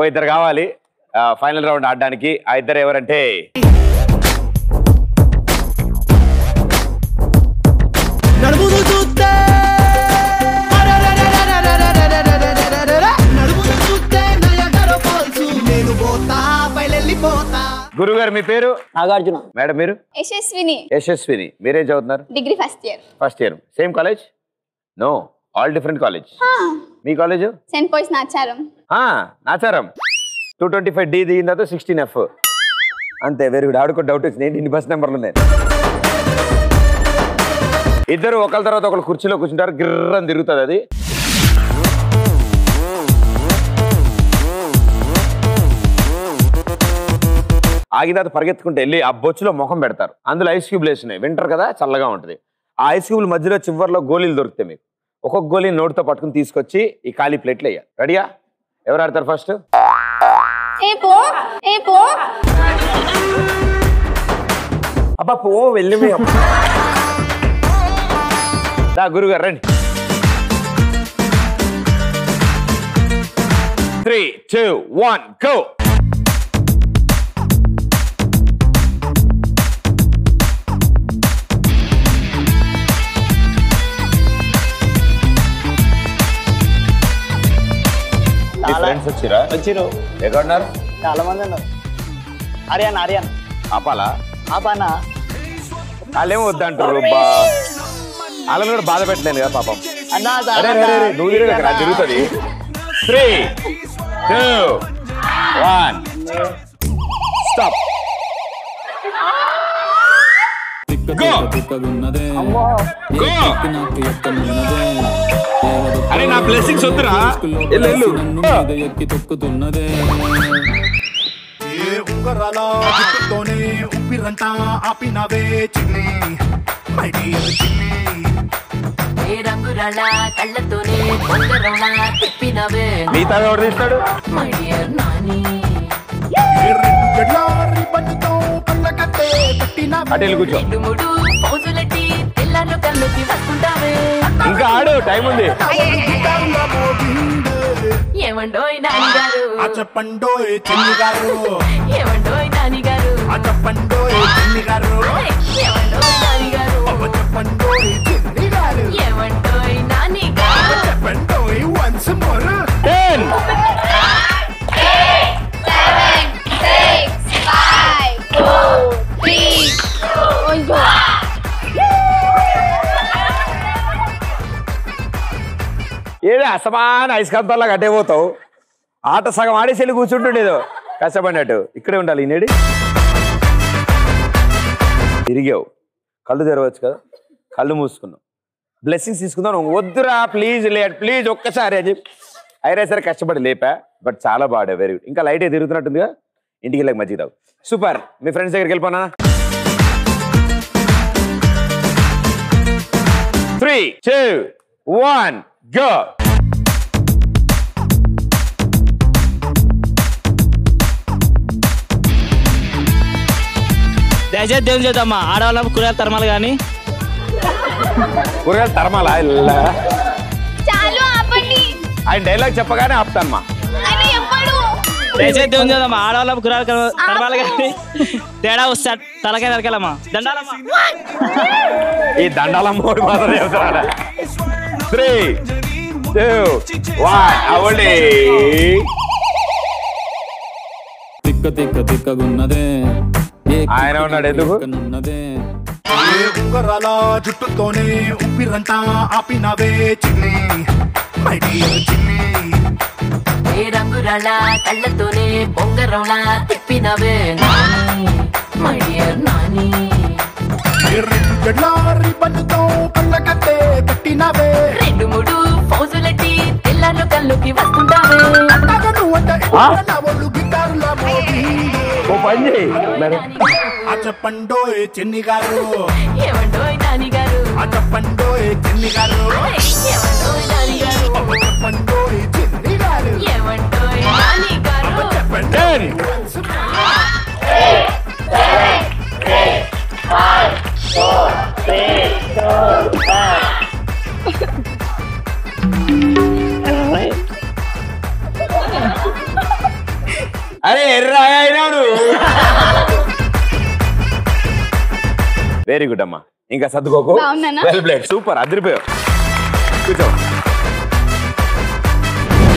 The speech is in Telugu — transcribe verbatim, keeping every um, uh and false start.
ఓ ఇద్దరు కావాలి ఫైనల్ రౌండ్ ఆడడానికి. ఆ ఇద్దరు ఎవరంటే గురుగారు మీ పేరు? నాగార్జున. మేడం మీరు? యశస్విని. యశస్విని. మీరేం చదువుతున్నారు? Degree first year. First year. Same college? No, all different college. మీ college? Saint Paul's Nacharam. Nacharam. Two twenty five D దిగిన తర్వాత సిక్స్టీన్ ఎఫ్ అంతే. Very good. ఆడుకో డౌట్ వచ్చింది ఏంటి ఇన్ని బస్ నెంబర్లు ఉన్నాయి. ఇద్దరు ఒకరి తర్వాత ఒకరు కుర్చీలో కూర్చుంటారు, గిర్రని తిరుగుతుంది అది. ఆగిన తర్వాత పరిగెత్తుకుంటే వెళ్ళి ఆ బొచ్చులో ముఖం పెడతారు. అందులో ఐస్ క్యూబ్లు వేసినాయి. వింటర్ కదా, చల్లగా ఉంటుంది. ఆ ఐస్ క్యూబ్ల మధ్యలో చివరిలో గోళీలు దొరుకుతాయి మీకు. ఒక్కొక్క గోళీ నోటితో పట్టుకుని తీసుకొచ్చి ఈ ఖాళీ ప్లేట్లు వేయాలి. రెడీయా? ఎవరు ఆడతారు ఫస్ట్? అబ్బా పో వెళ్ళి దా గురుగారు రండి. Three two one go. Friends వచ్చిరా? వచ్చిరు. ఎక్కడున్నారు? చాలా మంది ఉన్నారు. ఆర్యాన్ ఆర్యాన్ ఆపాలా? ఆపానా? వాళ్ళేమో వద్దంటారు. వాళ్ళని కూడా బాధ పెట్టలేను కదా పాపం. అన్నా నువ్వు తిరుగుతుంది. Three two one stop. అరే నా బ్లెస్సింగ్స్ వద్దురా. ఎక్కి తొక్కుతున్నదే ఉంగరాల జుట్టుతోనే ఉప్పిరంతా ఆపినవే చిన్ని మై డియర్ చిన్ని. ఏ రంగురాల కళ్ళతోనే ఉంగరంలా తిప్పినవే. మిగతా ఎవరు తీస్తాడు? My dear Nani. ఇంకా ఆడు, టైం ఉంది. ఏమండోయ్ నాని గారు, చెప్పండోయ్ చిన్ని గారు. ఏమండోయ్ నాని గారు, చెప్పండోయ్ చిన్ని గారు. ఏమండోయ్ నాని గారు, చెప్పండోయ్ చిన్ని గారు. ఏమండోయ్ నాని గారు, చెప్పండోయ్ వన్స్ మోర్. టెన్ ఏదో అసమాన ఐస్కాంతాల్లో కట్టేపోతావు. ఆట సగం ఆడేసి వెళ్ళి కూర్చుంటుండేదో కష్టపడినట్టు. ఇక్కడే ఉండాలి. ఈనేడి తిరిగావు, కళ్ళు తెరవచ్చు కదా, కళ్ళు మూసుకున్నావు. బ్లెస్సింగ్స్ తీసుకుందాం. వద్దురా ప్లీజ్ లే ప్లీజ్ ఒక్కసారి అని చెప్పి అయినా సరే కష్టపడి లేపా. బట్ చాలా బాగా వెరీ గుడ్. ఇంకా లైట్ తిరుగుతున్నట్టుందిగా. ఇంటికి వెళ్ళక మజ్జిగ తాగు. సూపర్. మీ ఫ్రెండ్స్ దగ్గరికి వెళ్ళిపోనా? Three two one go. దయచేసి దేవుని చేద్దామా. ఆడవాళ్ళ కూరగాయలు తరమాలి కానీ కూరగాయలు తరమాలా? చాలు ఆపండి. ఆయన డైలాగ్ చెప్పగానే ఆపుతానమ్మా. దయచేసి దేవుని చేద్దామా. ఆడవాళ్ళ కూరగాయలు తరమాలి కానీ తేడా వస్తా తలకాయ తరకాలమ్మా. దండాలమ్మా. ఈ దండాలమ్మ మాత్రం చెప్తారా? త్రీ టూ వన్ అవ్వండి. తిక్క తిక్క తిక్కగున్నదే ఆయన ఉన్నాడు ఎందుకు? ఉంగరాల జుట్టుతోనే ఉప్పిరంతా ఆపినవే చిన్ని మై డియర్ చిన్ని. ఏ రంగురాల కళ్ళతోనే బొంగరంలా తిప్పినవే నాని మై డియర్ నాని. రెండు జడ్ల రిబ్బన్తో కళ్ళకట్టే కట్టినవే. రెండు మూడు ఫౌజులెట్టి తెల్లారు కళ్ళుకి వస్తుంటావే. ఓ పని చేయి. చెప్పండోయ్ చిన్ని గారు. ఏమండోయ్ నాని గారు, చెప్పండోయ్ చిన్ని గారు. ఏమండోయ్ నాని గారు, చెప్పండోయ్ చిన్ని గారు. ఏమండోయ్ నాని గారు. టెన్ అరే ఎర్రా అయినాడు. వెరీ గుడ్ అమ్మా, ఇంకా సర్దుకోకు. బాగున్నానా? వెల్ ప్లేడ్, సూపర్, అదిరిపోయావు. కూర్చో.